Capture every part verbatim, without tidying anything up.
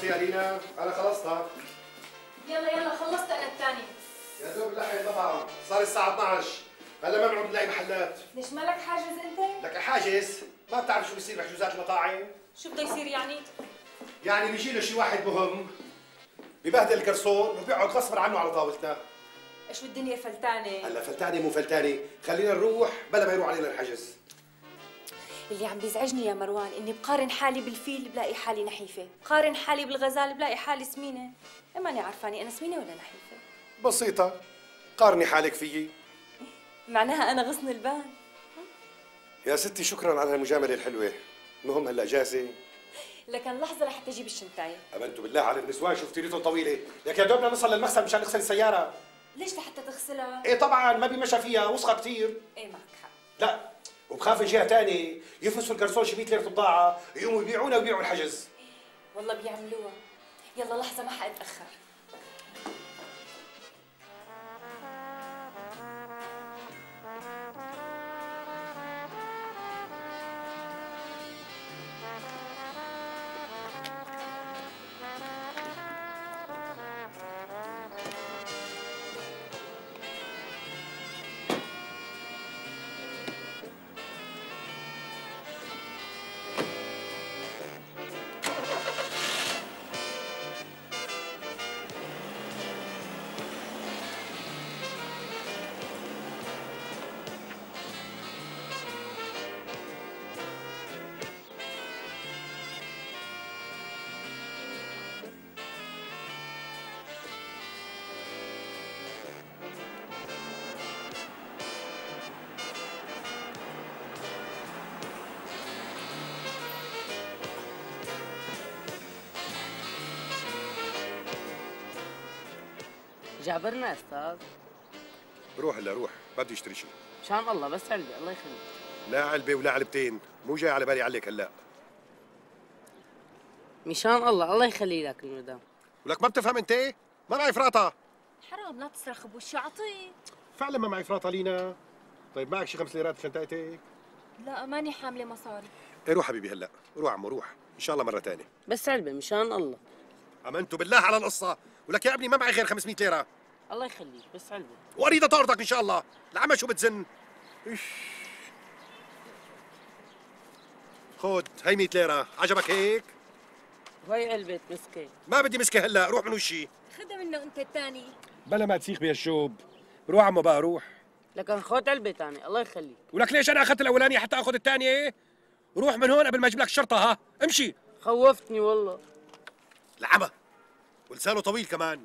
يا لينا، انا خلصتها. يلا يلا خلصت انا الثاني. يا دوب اللحم طبعا، صار الساعة اثنعش، هلا ما بنعود نلاقي محلات. ليش مالك حاجز انت؟ لك حاجز؟ ما بتعرف شو بيصير بحجوزات المطاعم؟ شو بده يصير يعني؟ يعني بيجي له شي واحد مهم ببهدل الجرسون وبيقعد غصبا عنه على طاولتنا. ايش والدنيا فلتانه؟ هلا فلتانه مو فلتانه، خلينا نروح بلا ما يروح علينا الحجز. اللي عم بيزعجني يا مروان اني بقارن حالي بالفيل بلاقي حالي نحيفه، بقارن حالي بالغزال بلاقي حالي سمينه، ماني عرفاني انا سمينه ولا نحيفه. بسيطة، قارني حالك فيي. معناها انا غصن البان. يا ستي شكرا على هالمجاملة الحلوة، المهم هلا جاهزة؟ لكن لحظة لحتى اجيب الشنطاية. امنتوا بالله على النسوان شفتي ريتهم طويلة، لك يا دوبنا نوصل للمخزن مشان نغسل السيارة. ليش لحتى تغسلها؟ ايه طبعا ما بيمشى فيها وسخة كثير. ايه معك حق. لا وبخاف من جهة ثانية يفلسوا الجرسون شي مية ليرة بضاعة يقوموا يبيعونا ويبيعوا الحجز. والله بيعملوها. يلا لحظة ما حاتأخر. جابرنا استاذ. روح هلا روح، ما بدي اشتري شيء. مشان الله بس علبة الله يخليك. لا علبة ولا علبتين، مو جاي على بالي عليك هلا. مشان الله الله يخلي لك المدام. ولك ما بتفهم انت؟ ما معي فراطة. حرام لا تصرخ بوشي اعطيه. فعلا ما معي فراطة لينا. طيب معك شي خمس ليرات بشنطتك؟ لا ماني حاملة مصاري. ايه روح حبيبي هلا، روح عمو روح، ان شاء الله مرة ثانية. بس علبة مشان الله. امنتوا بالله على القصة، ولك يا ابني ما معي غير خمسمية ليرة. الله يخليك بس علبة. واريد طارتك ان شاء الله، العمى شو بتزن؟ إيش. خود هي مية ليرة، عجبك هيك؟ وهي علبة مسكة. ما بدي مسكة هلا، روح من وشي. خدها منه انت الثاني. بلا ما تسيخ بهالشوب، روح عمو بقى روح. لكن خذ علبة ثانية الله يخليك. ولك ليش انا اخذت الاولانية حتى اخذ الثانية؟ روح من هون قبل ما اجيب لك الشرطة ها، امشي. خوفتني والله. العمى ولسانه طويل كمان.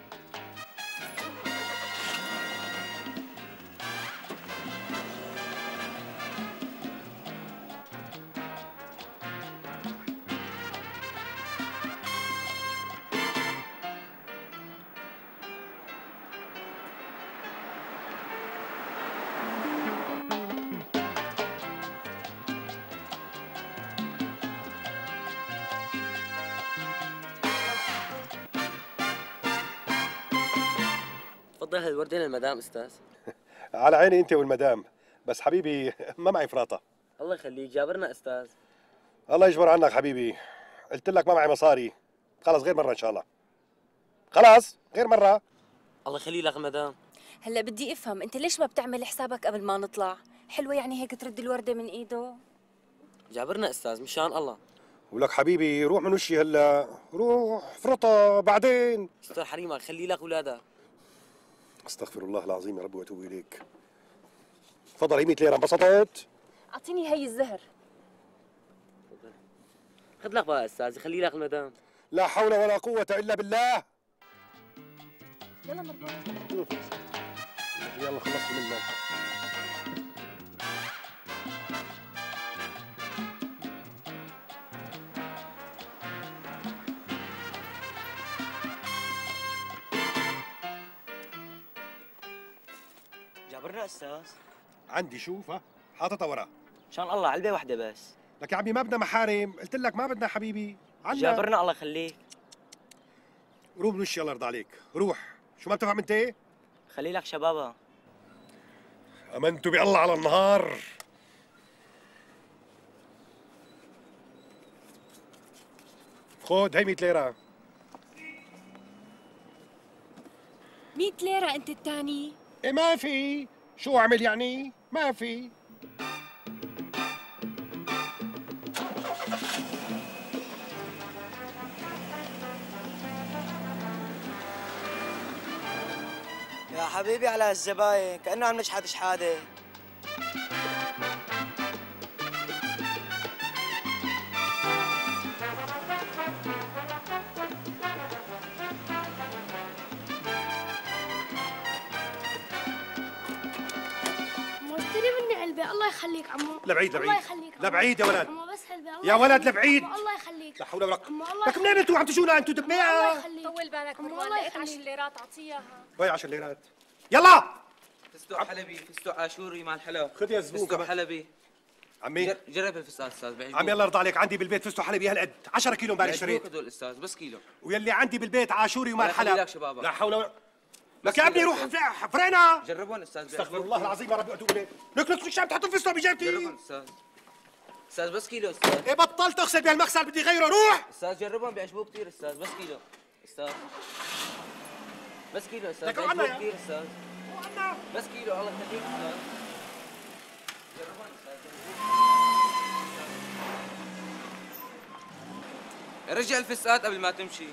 تفضل هالوردين للمدام استاذ. على عيني انت والمدام، بس حبيبي ما معي فراطة. الله يخليك جابرنا استاذ. الله يجبر عنك حبيبي، قلت لك ما معي مصاري، خلص غير مرة ان شاء الله. خلاص غير مرة. الله يخلي لك مدام. هلا بدي افهم انت ليش ما بتعمل حسابك قبل ما نطلع؟ حلوة يعني هيك ترد الوردة من ايده؟ جابرنا استاذ مشان الله. ولك حبيبي روح من وشي هلا، روح فرطة بعدين. استر حريمك خلي لك اولادك. استغفر الله العظيم يا رب واتوب اليك. تفضل هي مية ليرة، انبسطت؟ اعطيني هي الزهر. خذ لك بقى استاذ خلي لك المدام. لا حول ولا قوة الا بالله. يلا مروان. يلا خلصت منك. جابرنا استاذ. عندي شوف ها، حاططها ورا. مشان الله علبة واحدة بس. لك يا عمي ما بدنا محارم، قلت لك ما بدنا حبيبي. عنا. جابرنا الله يخليك. روح من وشي الله يرضى عليك، روح، شو ما بتفهم انت؟ خلي لك شبابها. امنتوا بالله على النهار. خود هي مية ليرة. مية ليرة انت الثاني. إيه ما في، شو أعمل يعني؟ ما في. يا حبيبي على هالزباين كأنه عم نشحت شحادة. عمو اشتري مني علبة الله يخليك عمو. لبعيد الله لبعيد يخليك عمو. لبعيد يا ولد. عمو بس علبة الله يا ولد يخليك. لبعيد. عمو الله يخليك. لا حول ولا قوة. عمو الله لك منين انتوا عم تجونا انتوا عمو الله دبيعة؟ يخليك. طول بالك عمو مروان، الله لقيت يخليك. عشر ليرات اعطيها. وين عشر ليرات؟ يلا فستق حلبي، فستق عاشوري مع الحلا. خذ يا زبون فستق كمان. حلبي. عمي جر- جرب الفستق استاذ بعجبوك. عمي الله يرضى عليك، عندي بالبيت فستق حلبي هالقد عشرة كيلو امبارح بعجبوك اشتريت، هدول استاذ بس كيلو. ويلي عندي بالبيت عاشوري ومال الله يخلي حلب. لك شبابك. لا حول ولا لك بس يا ابني كيلو روح أستاذ. فر- فرينا. جربون استاذ استغفر بعجبوك. الله العظيم يا ربي واتوب اليك. لك لك شو عم تحط الفستق بجيبتي؟ جربون استاذ. استاذ بس كيلو استاذ. ايه بطلت اغسل بهالمغسل بدي غيره، روح. استاذ جربون بيعجبوك كثير استاذ بس كيلو. استاذ بس كيلو استاذ لك بيعجبوك وعنا يا- كثير استاذ. بس كيلو الله يخليك استاذ. جربون استاذ جربون. رجع الفستقات قبل ما تمشي.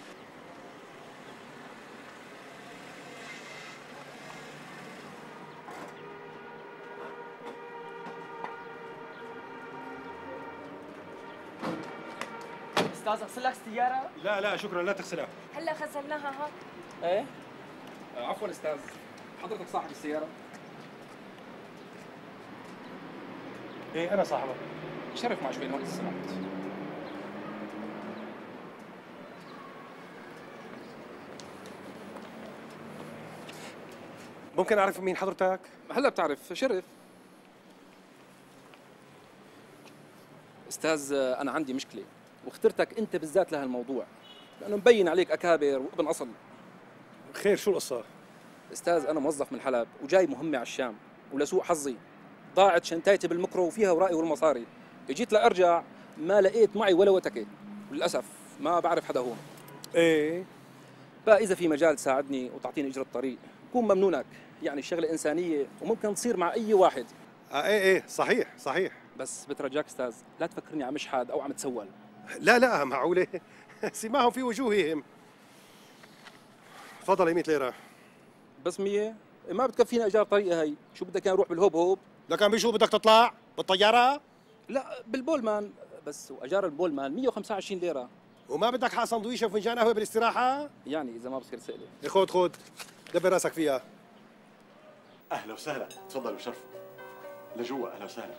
استاذ اغسل لك السيارة؟ لا لا شكرا لا تغسلها. هلا غسلناها ها. ايه؟ عفوا استاذ، حضرتك صاحب السيارة؟ ايه انا صاحبه. شرف مع شوي هون اذا سمحت. ممكن اعرف مين حضرتك؟ هلا بتعرف شرف. استاذ انا عندي مشكلة واخترتك انت بالذات لهالموضوع لانه مبين عليك اكابر وابن اصل. خير شو القصة؟ استاذ انا موظف من حلب وجاي مهمة على الشام، ولسوء حظي ضاعت شنطايتي بالمكرو وفيها ورائي والمصاري. اجيت لارجع ما لقيت معي ولا وتكة، وللاسف ما بعرف حدا هون. ايه فاذا في مجال تساعدني وتعطيني اجرة الطريق كون ممنونك، يعني الشغلة انسانية وممكن تصير مع اي واحد. آه ايه ايه صحيح صحيح. بس بترجاك استاذ لا تفكرني عم اشحاد او عم تسول. لا لا معقولة سماهم في وجوههم. تفضل مية ليرة. بس مية ما بتكفينا ايجار طريقة هي، شو بدك اياه نروح بالهوب هوب؟ لك عم بشو بدك تطلع؟ بالطيارة؟ لا بالبولمان بس، واجار البولمان مية وخمسة وعشرين ليرة. وما بدك حق سندويشة وفنجان قهوة بالاستراحة؟ يعني اذا ما بصير سألة. إيه خود خود دبر راسك فيها. اهلا وسهلا، تفضلوا شرفوا لجوا. اهلا وسهلا.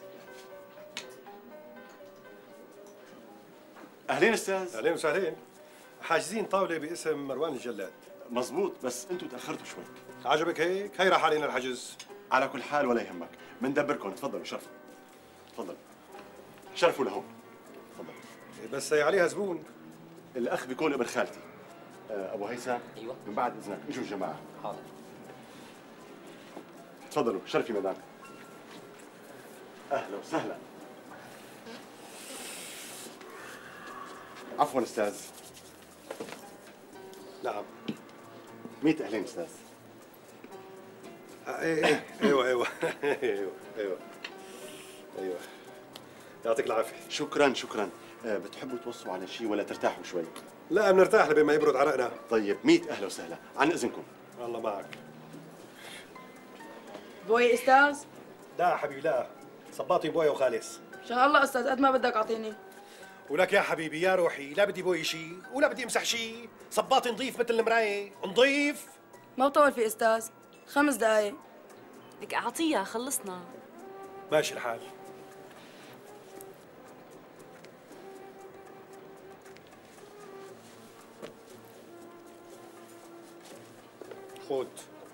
اهلين استاذ. اهلين وسهلين. حاجزين طاولة باسم مروان الجلاد. مزبوط، بس انتم تاخرتوا شوي. عجبك هيك؟ هي راح علينا الحجز. على كل حال ولا يهمك، بندبركم. تفضلوا شرفوا. تفضلوا شرفوا لهون. تفضل. بس هي عليها زبون. الاخ بيكون ابن خالتي. آه، ابو هيثم. ايوه. من بعد اذنك اجوا الجماعه. حاضر. تفضلوا شرفي مدام. اهلا وسهلا. عفوا استاذ. نعم. مية اهلين استاذ. آه، ايه ايه ايوه ايوه ايوه ايوه ايوه يعطيك العافية. شكرا شكرا. آه، بتحبوا توصوا على شيء ولا ترتاحوا شوي؟ لا بنرتاح لبين ما يبرد عرقنا. طيب مية اهلا وسهلا، عن اذنكم. الله معك. بوي استاذ؟ لا حبيبي لا، صباطي بويا وخالص. عشان الله استاذ قد ما بدك اعطيني. ولك يا حبيبي يا روحي لا بدي بوي شيء ولا بدي امسح شيء، صباطي نظيف مثل المراية، نظيف. ما بطول في استاذ، خمس دقايق. لك اعطيها خلصنا. ماشي الحال. خود.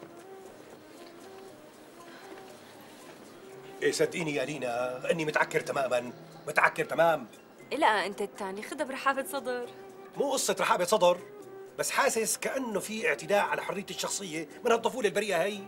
ايه صدقيني يا لينا اني متعكر تماما، متعكر تمام. لا انت الثاني خدها برحابة صدر. مو قصة رحابة صدر، بس حاسس كأنه في اعتداء على حريتي الشخصية من هالطفولة البريئة هي.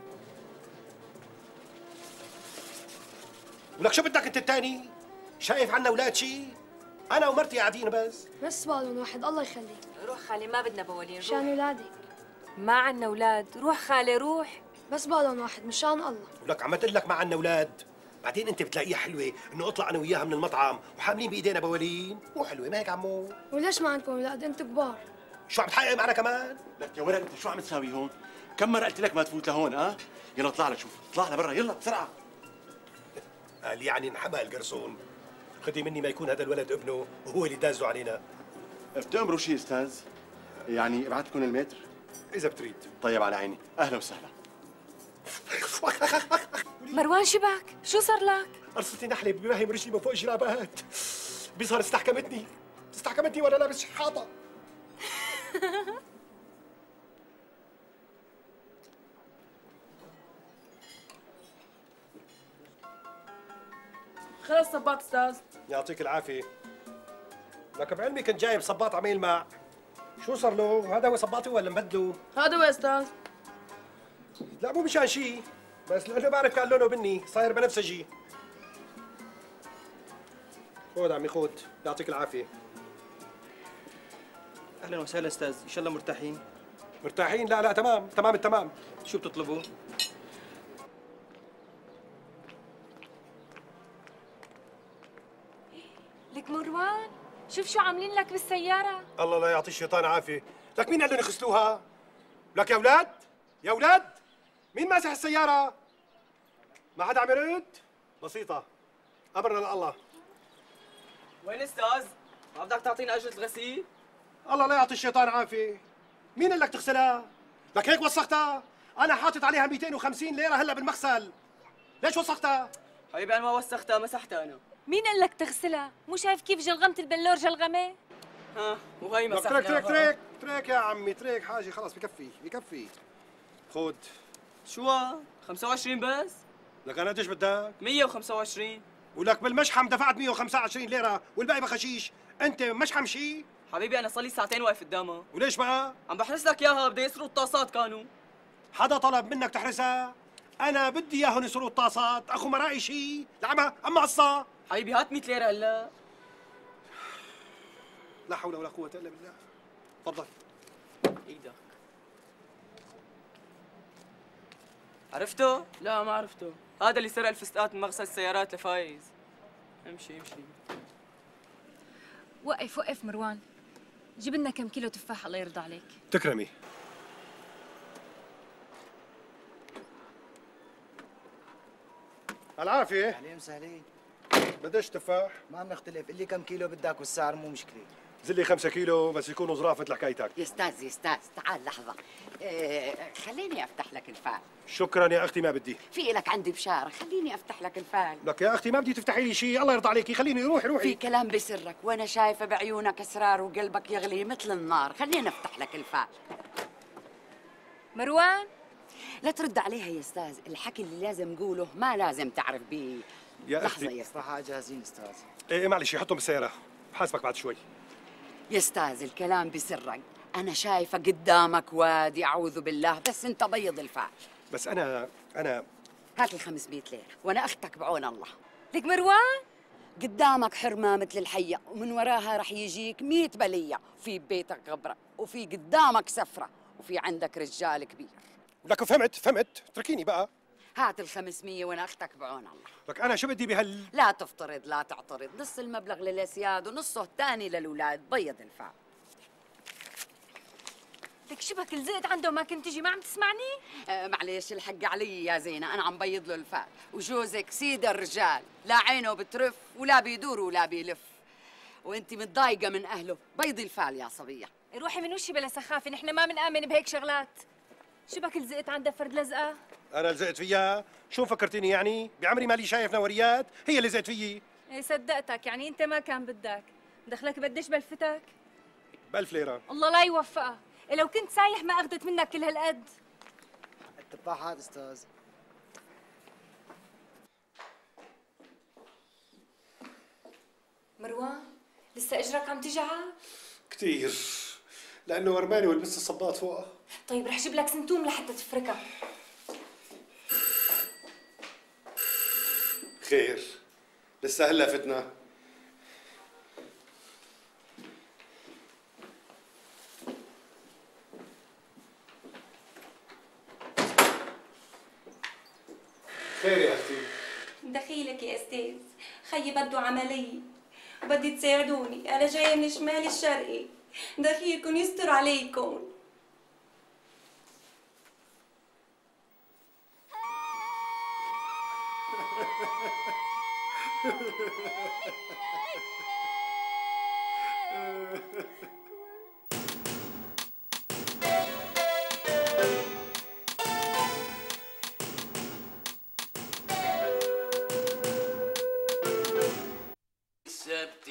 ولك شو بدك انت الثاني؟ شايف عنا اولاد شي؟ انا ومرتي قاعدين بس. بس بالون واحد الله يخليك. روح خالي ما بدنا بوالين. روح. عشان ولادك. ما عنا اولاد، روح خالي روح. بس بالون واحد مشان الله. ولك عم تقول لك ما عنا اولاد، بعدين انت بتلاقيها حلوه انه اطلع انا وياها من المطعم وحاملين بايدينا بوالين، مو حلوه ما هيك عمو؟ وليش ما عندكم اولاد؟ انتم كبار. شو عم تحقق معنا كمان؟ لك يا ولد انت شو عم تساوي هون؟ كم مرة قلت لك ما تفوت لهون ها؟ يلا اطلع لك شوف، اطلع لبرا يلا بسرعة. قال يعني انحمى القرصون. خدي مني ما يكون هذا الولد ابنه وهو اللي دازوا علينا. بتأمروا شيء استاذ؟ يعني ابعث لكم المتر؟ اذا بتريد. طيب على عيني، اهلا وسهلا. مروان شبك؟ شو صار لك؟ قرصتي نحله بمهي رجلي من فوق الجرابات. بيظهر استحكمتني استحكمتني وانا لابس شحاطه. خلص صباط استاذ. يعطيك العافيه. لك بعلمي كنت جايب صباط عميل مع. شو صار له؟ هذا هو صباطي ولا مبدله؟ هذا هو استاذ. لا مو مشان شيء، بس لانه بعرف كان لونه بني صاير بنفسجي. خود عمي خود، يعطيك العافيه. اهلا وسهلا استاذ، ان شاء الله مرتاحين. مرتاحين؟ لا لا تمام تمام التمام. شو بتطلبوا؟ لك مروان شوف شو عاملين لك بالسيارة. الله لا يعطي الشيطان عافيه. لك مين قال لهم يغسلوها؟ لك يا اولاد يا اولاد مين ماسح السياره؟ ما حدا عم يرد؟ بسيطه، امرنا لله. وين استاذ؟ ما بدك تعطينا اجرة غسيل؟ الله لا يعطي الشيطان عافيه. مين قال لك تغسلها؟ لك هيك وسختها؟ انا حاطط عليها مئتين وخمسين ليره هلا بالمغسل. ليش وسختها؟ حبيبي انا ما وسختها، مسحتها انا. مين قال لك تغسلها؟ مو شايف كيف جلغمت البلور جلغمة؟ ها وهي لك مسحناها. ترك ترك ترك ترك يا عمي ترك حاجه خلاص بكفي بكفي. خود. شو خمسة وعشرين بس؟ لك انا قديش بدك؟ مية وخمسة وعشرين. ولك بالمشحم دفعت مئة وخمسة وعشرين ليره والباقي بخشيش. انت مشحم شيء؟ حبيبي انا صار لي ساعتين واقف قدامها. وليش بقى؟ عم بحرس لك اياها، بده يسرقوا الطاسات كانوا. حدا طلب منك تحرسها؟ انا بدي اياهم يسرقوا الطاسات، اخو مرائي شيء؟ لعمة اما قصة. حبيبي هات مية ليرة هلا. لا حول ولا قوة الا بالله. تفضل. ايدك. عرفته؟ لا ما عرفته. هذا اللي سرق الفستقات من مغسل السيارات لفايز. امشي امشي. وقف وقف مروان، جيب لنا كم كيلو تفاح الله يرضى عليك. تكرمي. العافية. اهلين وسهلين. بديش تفاح؟ ما بنختلف، اللي كم كيلو بدك والسعر مو مشكله. زلي خمسة كيلو بس يكونوا ظراف مثل حكايتك. يا استاذ يا استاذ تعال لحظة. إيه خليني افتح لك الفال. شكرا يا اختي ما بدي. في لك عندي بشارة، خليني افتح لك الفال. لك يا اختي ما بدي تفتحي لي شيء، الله يرضى عليكي خليني روحي روحي. في كلام بسرك وانا شايفة بعيونك اسرار وقلبك يغلي مثل النار، خليني افتح لك الفال. مروان لا ترد عليها يا استاذ، الحكي اللي لازم نقوله ما لازم تعرف بيه. يا لحظة اختي. يا استاذ. صراحه جاهزين استاذ. ايه معلش حطهم بالسيارة، بحاسبك بعد شوي. يا استاذ الكلام بسرك، انا شايفة قدامك وادي اعوذ بالله، بس انت بيض الفال. بس انا انا هات ال خمسمية ليرة وانا اختك بعون الله. لك مروان قدامك حرمة مثل الحية ومن وراها رح يجيك مية بلية، في بيتك غبرة وفي قدامك سفرة وفي عندك رجال كبير. لك فهمت فهمت اتركيني بقى. هات الخمسمية وانا اختك بعون الله. لك انا شو بدي بهال. لا تفترض لا تعترض، نص المبلغ للاسياد ونصه الثاني للأولاد، بيض الفال. لك شبك لزقت عنده ما كنت تجي، ما عم تسمعني؟ آه معلش الحق علي يا زينة، أنا عم بيض له الفال، وجوزك سيد الرجال، لا عينه بترف ولا بيدور ولا بيلف، وأنت متضايقة من أهله، بيضي الفال يا صبية. روحي من وشي بلا سخافة، نحن ما بنآمن بهيك شغلات. شبك لزقت عندها فرد لزقة؟ انا لزقت فيها؟ شو فكرتيني يعني؟ بعمري مالي شايف نوريات، هي اللي لزقت فيي. ايه صدقتك، يعني انت ما كان بدك. دخلك بديش بلفتك؟ بألف ليرة. الله لا يوفقها، إيه لو كنت سايح ما اخذت منك كل هالقد. التفاح هذا استاذ. مروان لسه اجرك عم تجعل؟ كثير، لانه ورماني ولبست الصباط فوقها. طيب رح جيب لك سنتوم لحتى تفركها. خير، لسه هلا فتنا. خير يا اختي. دخيلك يا استاذ، خيي بده عمليه وبدي تساعدوني، انا جايه من الشمال الشرقي، دخيلكم يستر عليكم. السبت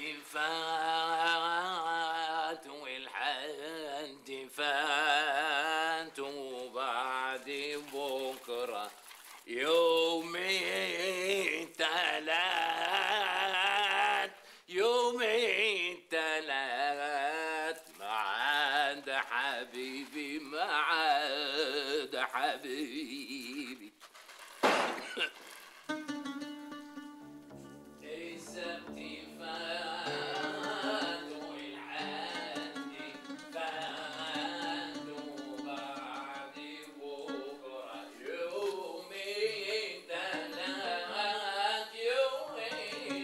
فات والحد فات وبعد بكره يومين تلات يومين تلات معاد حبيبي معاد حبيبي. السبت فات والحد فات وبعد بكره يومين تلات يومين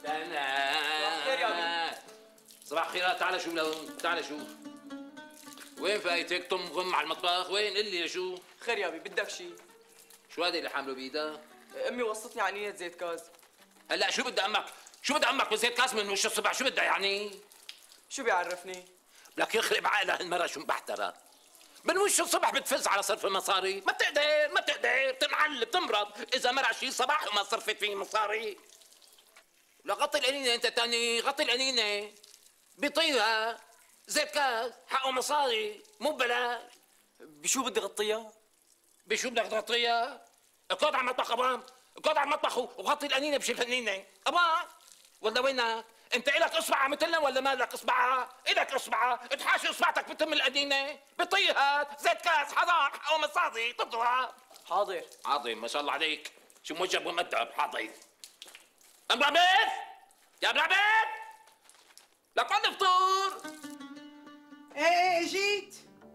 تلات. صباح الخيرات. تعال شوف لهون، تعال شوف. وين فايتك طم غم على المطبخ؟ وين؟ قل لي لشو؟ خير يا ابي، بدك شيء؟ شو هذا اللي حامله بايدها؟ امي وصتني على نية زيت كاز. هلا شو بدي امك؟ شو بدي امك بزيت كاز من وش الصبح؟ شو بدها يعني؟ شو بيعرفني؟ لك يخرب عقلها هالمره شو مبحترة. من وش الصبح بتفز على صرف المصاري؟ ما بتقدر ما بتقدر تنعل بتمرض إذا مرق شي صباح وما صرفت فيه مصاري. لا غطي القنينة أنت تاني، غطي القنينة. بيطيها زيت كاز حقه مصاري مو ببلاش. بشو بدي غطيها؟ بشو بدك تغطيها؟ اقعد على المطبخ أبان، اقعد على المطبخ وغطي القنينة بشي القنينة أبان. ولا وينك؟ انت الك اصبع مثلنا ولا ما لك اصبع؟ الك اصبع، تحاشي اصبعتك بتم القدينه، بطيها زيت كاس حضار حقه مصاصي تطلع. حاضر. حاضر ما شاء الله عليك، شو موجب ومؤدب. حاضر. ابو عبيد يا ابو عبيد لك عندي فطور. ايه ايه جيت.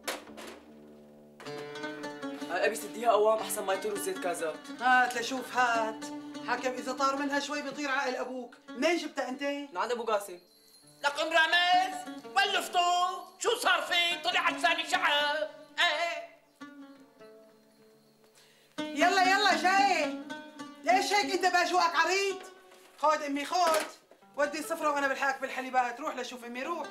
ابي سديها قوام احسن ما يطيروا زيت كازات. هات لشوف هات. حكم اذا طار منها شوي بيطير عقل ابوك. منين جبتها انت؟ من عند ابو قاسم. لك ام رامز ولفتوا شو صار في؟ طلع عجزاني شعب. ايه يلا يلا جاي. ليش هيك انت باجواك عريض؟ خود امي خود. ودي السفرة وانا بالحاك بالحليبات. روح لشوف امي روح.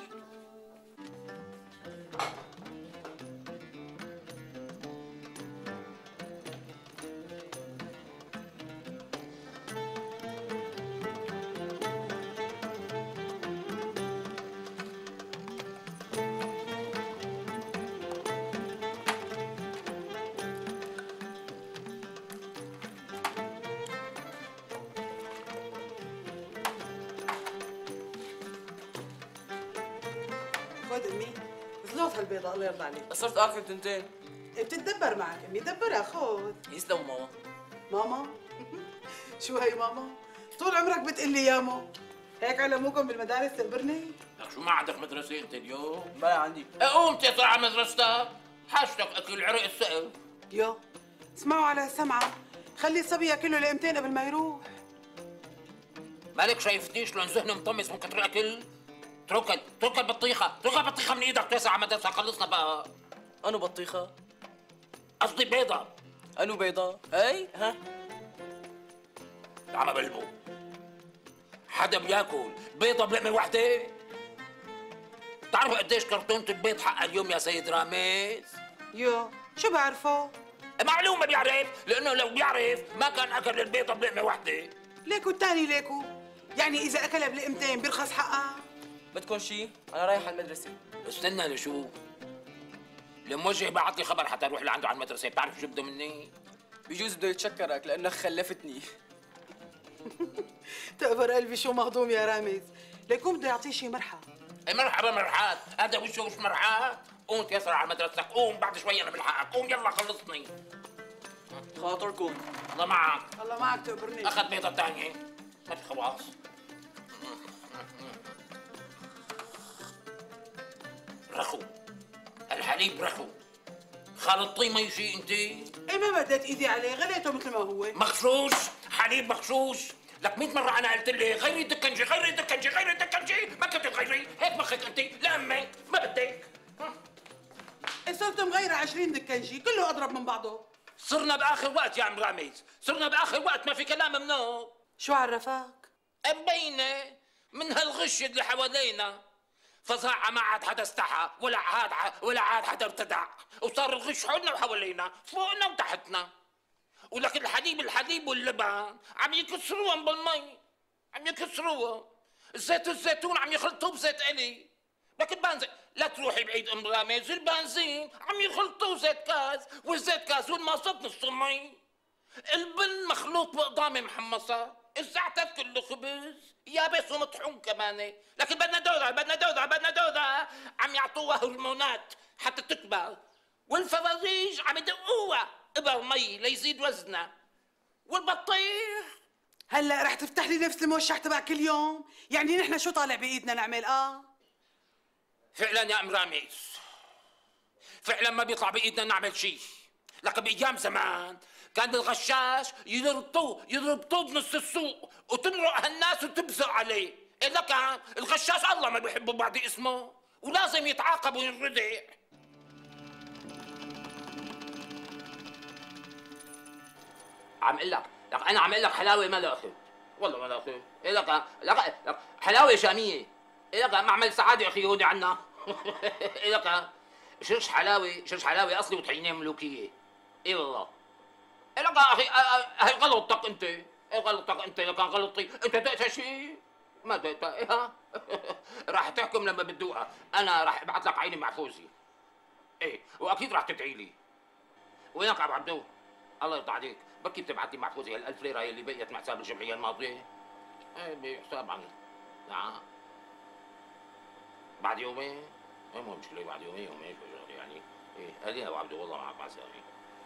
خود امي زلوط هالبيضة الله يرضى عليك. بس صرت اكل تنتين. بتتدبر معك امي. دبرها خود. يسلم ماما. ماما؟ شو هي ماما؟ طول عمرك بتقلي ياما. هيك علموكم بالمدارس تقبرني؟ لك شو ما عندك مدرسة انت اليوم؟ ما عندي. قوم تطلع على مدرستك، حاجتك اكل عرق السقف. يو اسمعوا على السمعة، خلي الصبي ياكله لقمتين قبل ما يروح. مالك شايفتني شلون ذهني مطمس من كتر اكل؟ اترك اترك البطيخة، اترك البطيخة من ايدك توسع على مدرسة. خلصنا بقى. انو بطيخة؟ قصدي بيضة. انو بيضة؟ هي ها؟ عم بقلبه حدا بياكل بيضة بلقمة وحدة؟ بتعرفوا قديش كرتونة البيض حقها اليوم يا سيد رامز؟ يو شو بعرفه؟ معلومة بيعرف، لأنه لو بيعرف ما كان أكل البيضة بلقمة وحدة. ليكو الثاني ليكو، يعني إذا أكلها بلقمتين بيرخص حقها؟ بدكم شيء؟ أنا رايح على المدرسة. استنى لشو؟ الموجه بعت لي خبر حتى اروح لعنده على المدرسة، بتعرف شو بده مني؟ بجوز بده يتشكرك لأنك خلفتني. تقبر قلبي شو مهضوم يا رامز، ليكون بده يعطيه شي مرحى. مرحبا مرحات، هذا وشه وش مرحات؟ قوم تيسر على مدرستك، قوم بعد شوي أنا بلحقك، قوم يلا خلصني. خاطركم. الله معك. الله معك تقبرني. أخذ بيضة ثانية. ما خلاص. رخو. الحليب رخو. خلطيه مي شي أنت؟ ما مديت ايدي عليه، غليته مثل ما هو. مغشوش، حليب مغشوش. لك مئة مرة أنا قلت لي غيري الدكنجي، غيري الدكنجي، غيري الدكنجي، ما كنت تغيري، هيك مخك أنت، لأمك، ما بدك. صرت مغيرة عشرين دكنجي، كله أضرب من بعضه. صرنا بآخر وقت يا عم رامز، صرنا بآخر وقت ما في كلام منه. شو عرفك؟ مبينة من هالغش اللي حوالينا. فظاعة ما عاد حدا استحى، ولا عاد ولا عاد حدا ارتدع، وصار الغش حولنا وحوالينا، فوقنا وتحتنا. ولكن الحليب الحليب واللبن عم يكسروهم بالمي، عم يكسروهم. الزيت الزيتون عم يخلطوه بزيت إلي. لكن البنزين لا تروحي بعيد ام رامز، البنزين عم يخلطوه زيت كاز، والزيت كاز والمصط نص مي. البن مخلوط بقضامه محمصه، الزعتر كله خبز، يابس ومطحون كمان. لكن بدنا دودة بدنا دودة بدنا دودة عم يعطوها هرمونات حتى تكبر. والفراريج عم يدقوها ابر مي ليزيد وزنها. والبطيخ هلا رح تفتح لي نفس الموشح تبع كل يوم؟ يعني نحن شو طالع بايدنا نعمل؟ اه فعلا يا ام رامز، فعلا ما بيطلع بايدنا نعمل شيء. لكن بايام زمان كان الغشاش يربطوه يربطوه بنص السوق وتمرق هالناس وتبزق عليه. إلا كان الغشاش الله ما بيحبوا بعض اسمه، ولازم يتعاقب وينردع. عم اقول لك، لك انا عم اقول لك حلاوه ما لها اخذ، والله ما لها اخذ. إيه لك لك لك حلاوه شاميه. إيه لك معمل سعاده اخي هودي عنا. إيه لك شرش حلاوه، شرش حلاوه اصلي وطحينه ملوكيه. اي والله. إيه لك اخي هي غلطتك انت، ايه غلطتك انت. لو كان غلطي انت دقتها شيء؟ ما دقتها. ايه راح تحكم لما بتدوقها. انا راح ابعث لك عيني محفوظه. ايه واكيد راح تدعي لي. وينك يا ابو عبدو؟ الله يرضى عليك، بكي بتبعت لي محفوظه هالألف ليره اللي بقيت مع حساب الجمعيه الماضيه. ايه بحساب عنا. نعم. بعد يومين؟ ايه مو مشكله، بعد يومين يومين شو يعني. ايه اهلين ابو عبدو والله معك مع السلامه.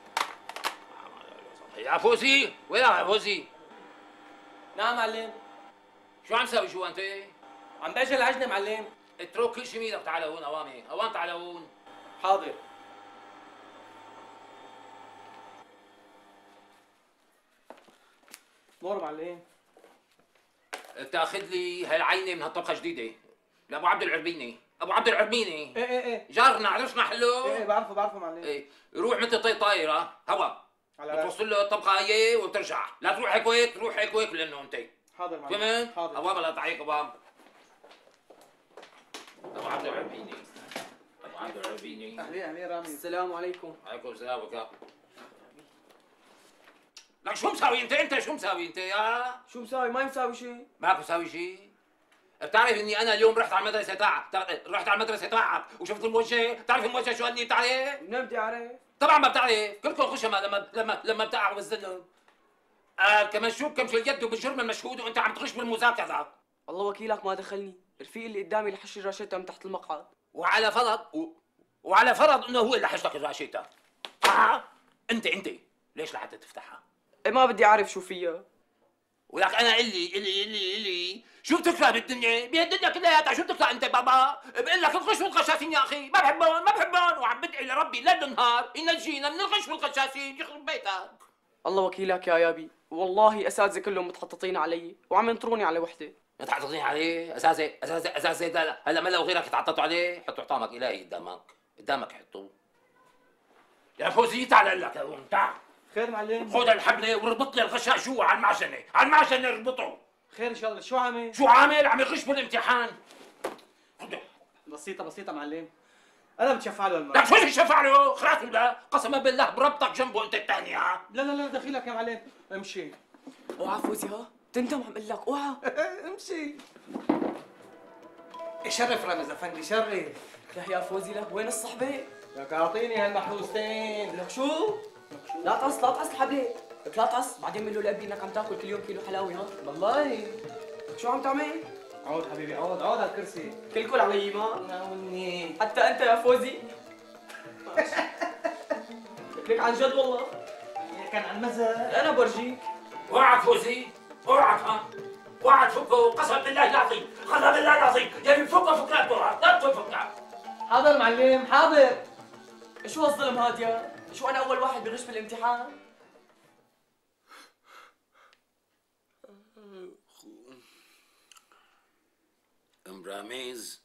يا فوزي، وين يا فوزي؟ نعم معلم. شو عم تسوي جوا انت؟ عم باجي العجنه معلم. اترك كل شيء ميدك، تعال هون اوامي، اوام تعال هون. حاضر. مور معلم. تاخذ لي هالعينه من هالطبخه جديده لابو عبد العربيني. ابو عبد العربيني ايه ايه ايه جارنا، عرفنا حلو؟ ايه ايه بعرفه بعرفه معلم. ايه روح مثل طي طايره هوا، بتوصل له الطبخه هي وبترجع، لا تروح هيك وهيك، تروح هيك وهيك لانه انت. حاضر معلم. فهمت؟ حاضر. اوام لا تعيق اوام. ابو عبد العربيني، ابو عبد العربيني. اهلين اهلين رامي. السلام عليكم. عليكم السلام وبركاته. لك شو مساوي انت؟ انت شو مساوي انت يا؟ شو مساوي؟ ما مساوي شيء. ماك مساوي شيء؟ بتعرف اني انا اليوم رحت على المدرسه تاعك، رحت على المدرسه تاعك وشفت الموجه، بتعرف الموجه شو قال لي؟ بتعرف؟ منين بدي اعرف؟ طبعا ما بتعرف، كلكم خشمه لما لما لما بتقع بالزلم. قال كمان شو كمش اليد وبالجرم المشهود وانت عم تغش بالمذاكره. الله وكيلك ما دخلني، رفيقي اللي قدامي اللي حش راشته من تحت المقعد. وعلى فرض و... وعلى فرض انه هو اللي حش لك الراشته. اه انت انت ليش لحتى تفتحها؟ إيه ما بدي اعرف شو فيها. ولك انا اللي اللي اللي اللي شو بتكره بالدنيا؟ بهالدنيا كلياتها شو بتكره انت بابا؟ بقول لك الغش والغشاشين يا اخي، ما بحبهم ما بحبهم، وعم بدعي لربي ليل نهار ينجينا من الغش والغشاشين، يخرب بيتك. الله وكيلك يا يابي، والله اساتذه كلهم متحططين علي وعم ينطروني على وحده. متحططين عليه؟ اساسا اساسا اساسا هلا ما لو غيرك يتعططوا عليه، حطوا حطامك الهي قدامك، قدامك حطوه. يا فوزي تعال لك هون، تعال. خير معلم. خذ الحبله وربط لي الغشاش جوا على المعجنه، على المعجنه اربطه. خير ان شاء الله. شو عامل؟ شو عامل؟ عم يغش بالامتحان. خذه. بسيطه بسيطه معلم، انا بتشفع له المرة. لا شو تشفع له؟ خلاص ولا قسما بالله بربطك جنبه انت الثانيه. لا لا لا دخيلك يا معلم، امشي. اوعى فوزي ها، تندم عم اقول لك اوعى. امشي. شرف رامز افندي شرف. لا يا فوزي لا، وين الصحبه؟ لك اعطيني هالمحروستين. لك شو؟ لا تعص لا تعص الحبله، لك لا تعص، بعدين بقول له لابي انك عم تاكل كل يوم كيلو حلاوه ها. والله شو عم تعمل؟ عود حبيبي عود عود على الكرسي. كلكل علي ما؟ ناولني. حتى انت يا فوزي. لك عن جد والله. كان عن مزاج. انا برجيك. اوعى فوزي، اوعى ها، اوعى تفكه قسما بالله العظيم، قسما بالله العظيم، يا بفكه فكرات لا تفكها. حاضر معلم حاضر. شو هالظلم هاد يا؟ شو انا اول واحد بغش بالامتحان؟ ام رامز،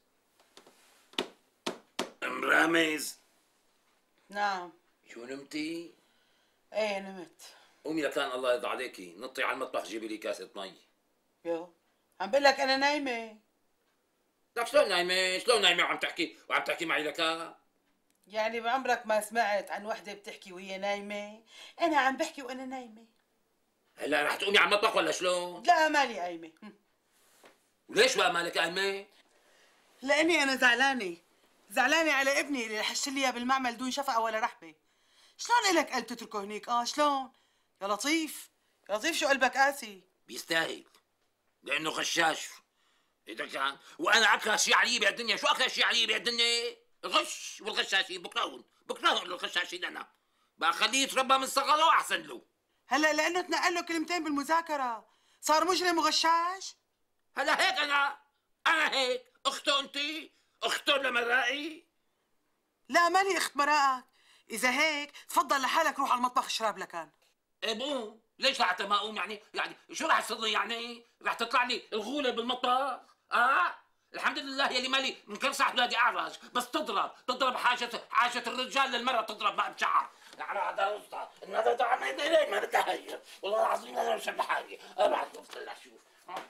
ام رامز. نعم. شو نمتي؟ ايه نمت. قومي لكان الله يرضى عليكي، نطي على المطبخ جيبي لي كاسة مي. يو عم بقول لك انا نايمة. لك شلون نايمة؟ شلون نايمة وعم تحكي وعم تحكي معي لكا؟ يعني بعمرك ما سمعت عن وحدة بتحكي وهي نايمة؟ أنا عم بحكي وأنا نايمة. هلا رح تقومي على المطبخ ولا شلون؟ لا مالي قايمة. وليش بقى مالك قايمة؟ لأني أنا زعلانة. زعلانة على ابني اللي حشت لي إياه بالمعمل دون شفقة ولا رحمة. شلون إلك قلب تتركه هنيك؟ آه شلون؟ يا لطيف، يا لطيف شو قلبك قاسي؟ بيستاهل، لأنه غشاش. إذا كان وأنا أكره شيء علي بهالدنيا، شو أكره شيء علي بهالدنيا؟ الغش والغشاشين، بكرههم، بكرههم الغشاشين أنا. بقى خليه يتربى من صغره أحسن له. هلا لأنه تنقل له كلمتين بالمذاكرة، صار مجرم وغشاش؟ هلا هيك أنا، أنا هيك، أخته أنت، أخته لمرائي؟ لا مالي أخت مراءك، إذا هيك تفضل لحالك روح على المطبخ اشرب لكان. إيه بقوم، ليش لحتى ما أقوم يعني؟ يعني شو رح يصير لي يعني؟ رح تطلع لي الغولة بالمطبخ؟ آه؟ الحمد لله يلي مالي مكرسح اولادي اعرج، بس تضرب تضرب حاجه حاجه الرجال للمراه تضرب ما بشعر. يعني هذا وسطى هذا تعمل ليه ما بدها هي والله العظيم انا مش بحالي ابعد طلع شوف.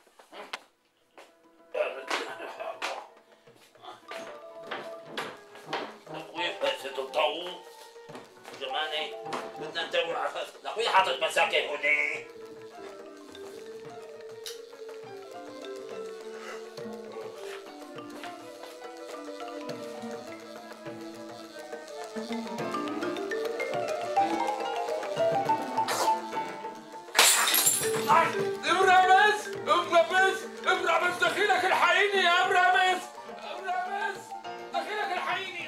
اخوي فاسد الضوء زماني بدنا ندور على اخوي حاطط مساكن هوني. ام رامز ام رامز ام رامز دخيلك الحقيني يا ام رامز ام رامز دخيلك الحقيني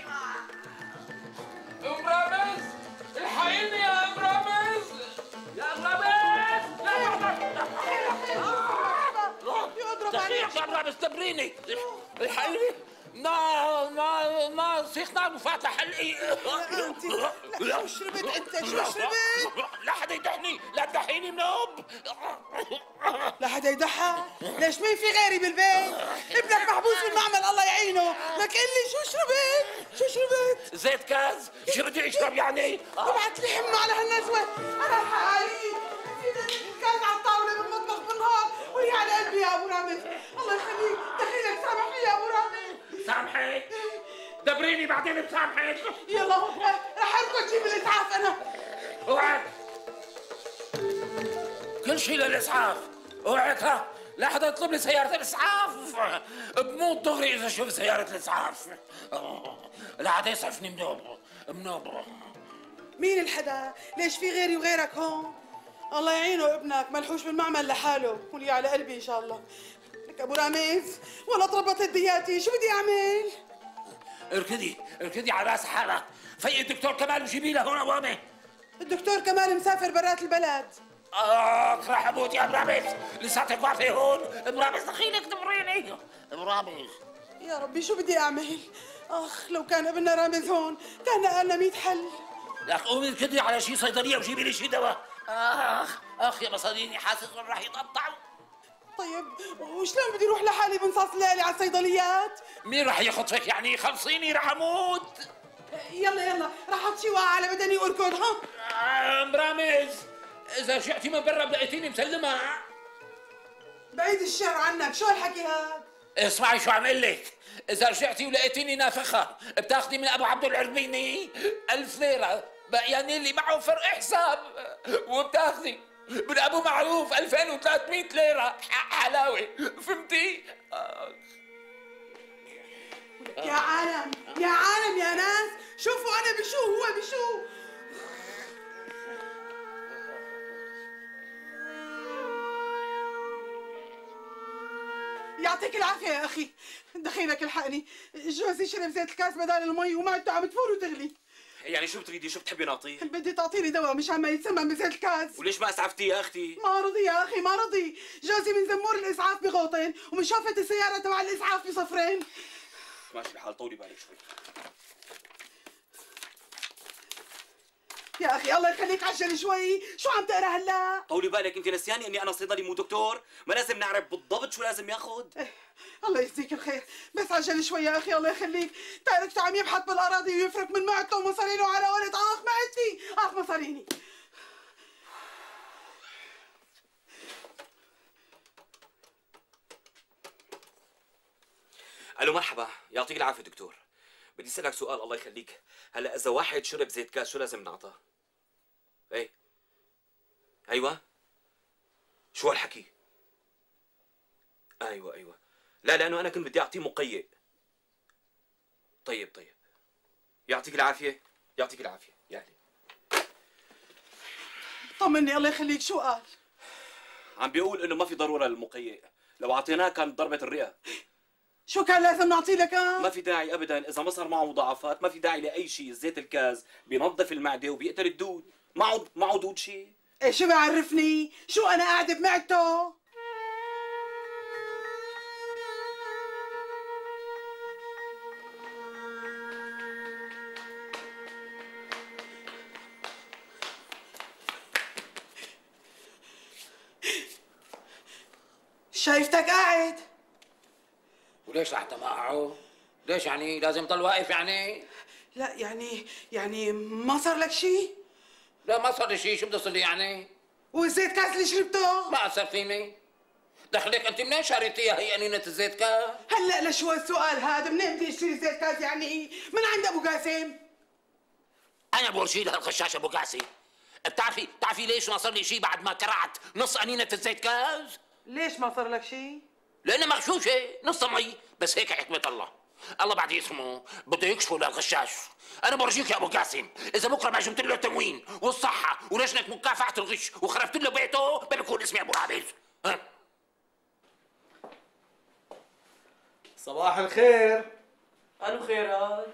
ام رامز الحقيني يا ام رامز يا ام رامز يا دخيلك يا ام رامز دبريني الحقيني نار نار نار سيخ نار وفاتح حلقي. انت لا شو شربت انت شو شربت؟ لا حدا يدحني لا تدحيني منوب. لا حدا يضحك؟ ليش مين في غيري بالبيت؟ ابنك محبوس بالمعمل الله يعينه، لك قل لي شو شربت؟ شو شربت؟ زيت كاز، شو بدي اشرب يعني؟ ابعت لي حمى على هالنزوة، انا الحقايق كاز على الطاولة بالمطبخ بالنهار وهي على قلبي يا ابو رامز، الله يخليك دخيلك سامحني يا ابو رامز. سامحك؟ دبريني بعدين بسامحك. يلا رح اركض جيب الاسعاف انا. اوعك كل شيء للاسعاف، اوعك ها لا حدا يطلب لي سيارة الاسعاف، بموت دغري اذا شوف سيارة الاسعاف، لا حدا يسعفني منوب منوب. مين الحدا؟ ليش في غيري وغيرك هون؟ الله يعينه ابنك ملحوش بالمعمل لحاله، ولي على قلبي ان شاء الله. لك ابو رامز والله تربطت دياتي، شو بدي اعمل؟ اركدي اركدي على راس حالك، فيقي الدكتور كمال وجيبي له هون اوامر. الدكتور كمال مسافر برات البلد. اخ راح اموت يا ابو رامز، لساتك واقفه هون، ابو رامز دخيلك دبريني، ابو رامز. يا ربي شو بدي اعمل؟ اخ لو كان ابننا رامز هون كان لنا مية حل. لك قومي اركدي على شي صيدليه وجيبي لي شي دواء. اخ اخ يا مصاريني حاسس انه راح يتقطعوا. طيب وشلون بدي اروح لحالي بنصاص الليالي على الصيدليات؟ مين راح يخطفك يعني؟ خلصيني راح اموت. يلا يلا راح احط شي واقع على بدني واركض. ها ام رامز اذا رجعتي من برا لقيتيني مسلمه. بعيد الشر عنك، شو هالحكي هاد؟ اسمعي شو عم اقول لك، اذا رجعتي ولقيتيني نافخه بتاخذي من ابو عبد العربيني ألف ليره بقياني اللي معه فرق حساب، وبتاخذي من ابو معروف ألفين وثلاثمية ليره حلاوه، فهمتي؟ يا عالم يا عالم يا ناس، شوفوا انا بشو هو بشو. يعطيك العافية يا أخي، دخيلك الحقني، جوزي شرب زيت الكاس بدال المي ومعدته عم تفور وتغلي. يعني شو بتريدي؟ شو بتحبي نعطيه؟ بدي تعطيني دواء مشان ما يتسمم بزيت الكاس. وليش ما اسعفتيه يا اختي؟ ما رضي يا أخي ما رضي، جوزي من زمور الإسعاف بغوطين ومن شوفة السيارة تبع الإسعاف بصفرين. ماشي الحال، طولي بالك شوي. يا اخي الله يخليك عجل شوي، شو عم تقرا هلا؟ طولي بالك، انت نسياني اني انا صيدلي مو دكتور؟ ما لازم نعرف بالضبط شو لازم ياخذ؟ إيه. الله يجزيك الخير، بس عجل شوي يا اخي الله يخليك، تاركته عم يبحث بالاراضي ويفرك من معدته ومصارينه على ولد. اخ معدتي، اخ مصاريني. الو مرحبا، يعطيك العافيه دكتور. بدي اسالك سؤال الله يخليك، هلا اذا واحد شرب زيت كاس شو لازم نعطاه؟ ايه ايوه شو هالحكي؟ ايوه ايوه لا لانه انا كنت بدي اعطيه مقيء. طيب طيب يعطيك العافيه، يعطيك العافيه. يعني طمني الله يخليك، شو قال؟ عم بيقول انه ما في ضروره للمقيء، لو اعطيناه كانت ضربت الرئه. شو كان لازم نعطي لك؟ ما في داعي ابدا، اذا ما صار معه مضاعفات ما في داعي لاي شيء. زيت الكاز بينظف المعده وبيقتل الدود. معه معه دود شيء؟ ايه شو بيعرفني؟ شو انا قاعده بمعدته؟ شايفتك قاعد. وليش رح معه؟ ليش يعني لازم ضل واقف يعني؟ لا يعني يعني ما صار لك شيء؟ لا ما صار لي شيء، شو بده يصير لي يعني؟ والزيت كاس اللي شربته؟ ما اثر فيني. دخلك انت منين شريتيها هي قنينة الزيت كاس؟ هلا لشو السؤال هذا؟ منين بدي اشتري زيت كاس يعني؟ من عند ابو قاسم. انا بورجي لها الغشاش ابو قاسم. بتعرفي بتعرفي ليش ما صار لي شيء بعد ما كرعت نص قنينة الزيت كاس؟ ليش ما صار لك شيء؟ لأنها مغشوشة نص مي، بس هيك حكمة الله. الله بعد اسمه بده يكشفه للغشاش. أنا برجيك يا أبو قاسم، إذا بكرة ما جبت له التموين والصحة ولجنة مكافحة الغش وخربت له بيته بكون اسمي أبو رامز. ها؟ صباح الخير. ألو خيرات.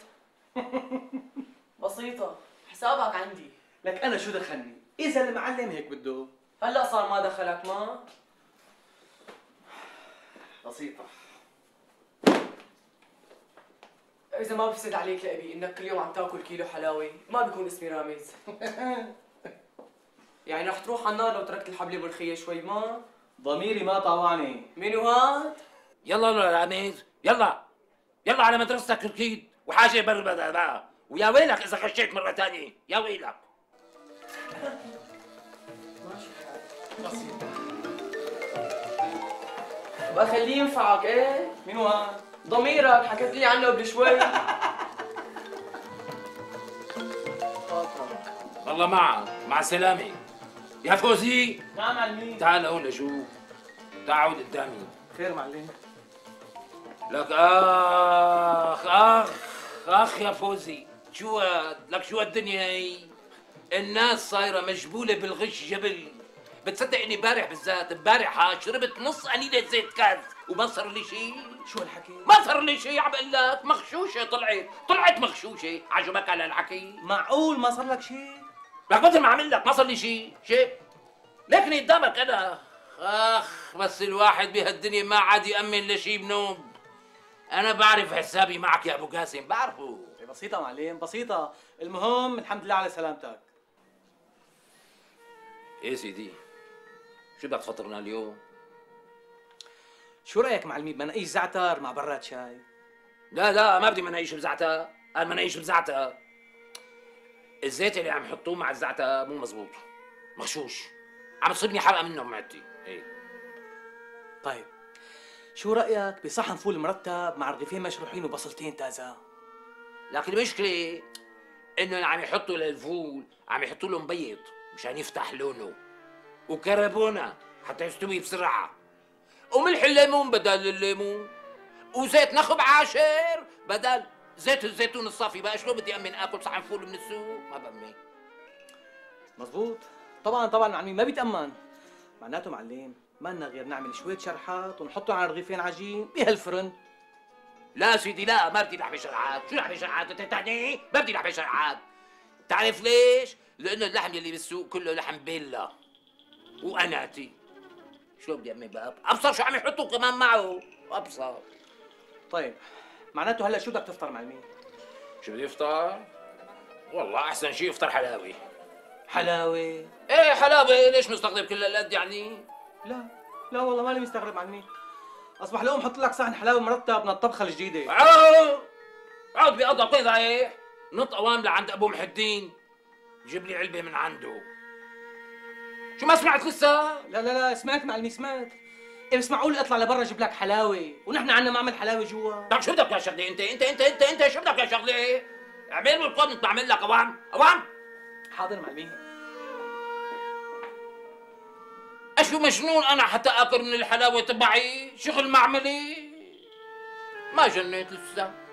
بسيطة، حسابك عندي. لك أنا شو دخلني؟ إذا المعلم هيك بده. هلا صار ما دخلك ما؟ بسيطة. إذا ما بفسد عليك يا أبي إنك كل يوم عم تاكل كيلو حلاوة، ما بيكون اسمي رامز. يعني رح تروح على النار لو تركت الحبلة بالخية شوي ما؟ ضميري ما طاوعني. مينو هاد؟ يلا يلا رامز، يلا يلا على مدرستك أكيد، وحاجة بربدة بقى، ويا ويلك إذا خشيت مرة ثانية، يا ويلك. ماشي الحال. بسيطة. بقى خليه ينفعك ايه؟ مين هاد؟ ضميرك حكيت لي عنه قبل شوي. والله معك، مع السلامة. يا فوزي. نعم معلمين. تعال هون لشوف. تعال قدامي. خير معلم. لك اخ اخ اخ يا فوزي، شو لك شو الدنيا هي؟ الناس صايرة مجبولة بالغش جبل. بتصدق اني امبارح بالذات امبارح شربت نص قنينة زيت كاز وما صار لي شيء؟ شو الحكي؟ ما صار لي شيء عم بقول لك، مغشوشة طلعت، طلعت مغشوشة، عجبك على الحكي؟ معقول ما صار لك شيء؟ لك مثل ما عمل لك ما صار لي شيء، شيء لكني قدامك انا. اخ بس الواحد بهالدنيا ما عاد يأمن لشيء بنوب. انا بعرف حسابي معك يا ابو قاسم، بعرفه. بسيطة معلم، بسيطة، المهم الحمد لله على سلامتك. ايه سيدي، شو بدك تفطرنا اليوم؟ شو رأيك معلمي بمناقيش زعتر مع براد شاي؟ لا لا ما بدي مناقيش بزعتر، انا مناقيش بزعتر. الزيت اللي عم يحطوه مع الزعتر مو مزبوط، مغشوش، عم تصيبني حرقة منه بمعدتي. ايه طيب شو رأيك بصحن فول مرتب مع رغيفين مشروحين وبصلتين تازة؟ لكن المشكلة انه عم يحطوا للفول عم يحطوا له مبيض مشان يفتح لونه، وكربونة حتى يستوي بسرعة، وملح الليمون بدل الليمون، وزيت نخب عاشر بدل زيت الزيتون الصافي. بقى شلون بدي امن اكل صحن فول من السوق؟ ما بأمن. مزبوط، طبعا طبعا معلمين ما بيتأمن. معناته معلم ما لنا غير نعمل شوية شرحات ونحطهم على رغيفين عجين بهالفرن. لا سيدي لا، ما بدي لحمة شرعات. شو لحمة شرعات؟ انت تعني؟ ما بدي لحمة شرعات. بتعرف ليش؟ لأنه اللحم اللي بالسوق كله لحم بيلا وأناتي. شو بدي أعمل بقى؟ أبصر شو عم يحطوا كمان معه، أبصر. طيب معناته هلا شو بدك تفطر معلمين؟ شو بدي أفطر؟ والله أحسن شيء أفطر حلاوي. حلاوه. ايه حلاوه، ليش مستغرب كل هالقد يعني؟ لا لا والله ماني مستغرب معلمي. اصبح لهم حط لك صحن حلاوه مرتب من الطبخه الجديده. عود عود بيقضى وين رايح؟ نط اوام لعند ابو محي الدين، جيب لي علبه من عنده. شو ما سمعت لسه؟ لا لا لا سمعت معلمي سمعت. إيه بس معقول اطلع لبرا اجيب لك حلاوه ونحن عندنا معمل حلاوه جوا؟ طيب شو بدك يا شغله انت انت انت انت انت شو بدك يا شغله؟ اعمل بالقرن بعمل لك اوام اوام. حاضر معلمي. اشو مجنون انا حتى اكل من الحلاوه تبعي؟ شغل معملي؟ ما جنيت لسه.